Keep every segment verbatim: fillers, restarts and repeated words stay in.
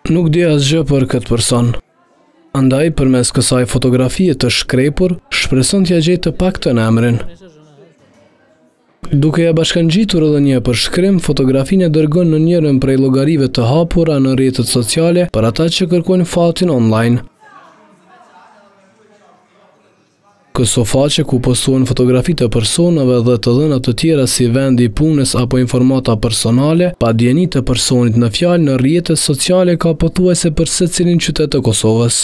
Nuk di asgjë për këtë person. Andaj, përmes kësaj fotografie të shkrepur, shpreson t'ja gjejë të paktën emrin. Duke ja bashkangjitur edhe një përshkrim, fotografinë e dërgon në njërin prej llogarive të hapura në rrjetet sociale për ata që kërkojnë fatin online. Këso faqe ku postuan fotografi të personave dhe të dhëna të tjera si vendi i punës apo informata personale, pa dieni të personit në fjalë në rrjetet sociale ka pothuajse për secilin qytet të Kosovës.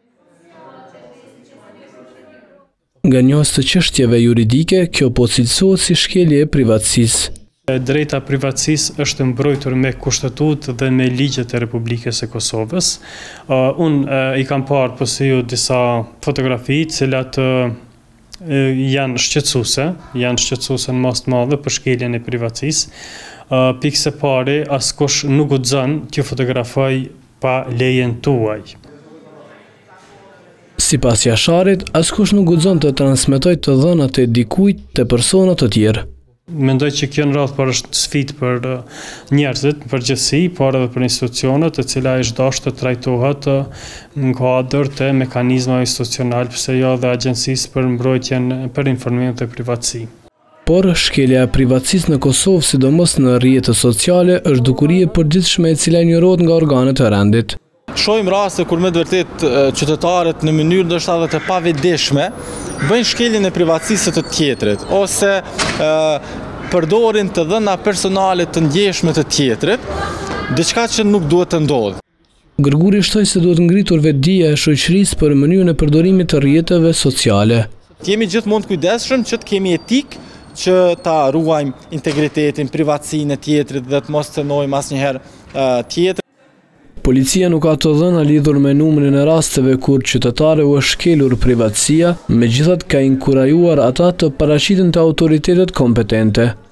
Nga njohës të çështjeve juridike, kjo po cilësohet si shkelje e privatësisë. Drejta privatësisë është mbrojtur me kushtetutë dhe me ligjet e Republikës së Kosovës. Uh, unë uh, i kam parë poseju disa fotografi, të cilat uh, janë shqetësuese, janë shqetësuese në mas të madhe për shkeljen e privatësisë. Uh, Pikë së pari, askush nuk guxon t'ju fotografoj pa lejen tuaj. Sipas jasharit, askush nuk guxon të transmetoj të dhënat e dikujt te persona të tjerë. Mendoj që kjo në radhë për është sfidë për njerëzit, për gjithësi, por edhe për institucionet, e cila është dashur të trajtohet në kuadër të mekanizmave institucional, pse jo dhe agjencisë për mbrojtjen për informimin dhe privatësi. Por shkelja e privatësisë në Kosovë, sidomos në rrjetet sociale, është dukuri e përditshme e cila injorohet nga organet e rendit. Shohim raste kur me të vërtet qytetarët në mënyrë ndoshta edhe të pavetëdijshme bëjnë shkeljen e privatësisë të tjetrit ose e, përdorin të dhëna personale të ndjeshme të tjetrit, diçka që nuk duhet të ndodhë. Gërguri shtoi se duhet ngritur vetdia e shoqërisë për mënyrën e përdorimit të rrjeteve sociale. Jemi gjithmonë të kujdesshëm që të kemi etikë, që ta ruajmë integritetin, privatësinë e tjetrit dhe të mos cënojmë asnjëherë tjetër. Policia nuk ka të dhëna lidhur me numrin e rasteve kur qytetare u është shkelur privatësia, megjithatë ka inkurajuar ata të paraqiten te autoritetet kompetente.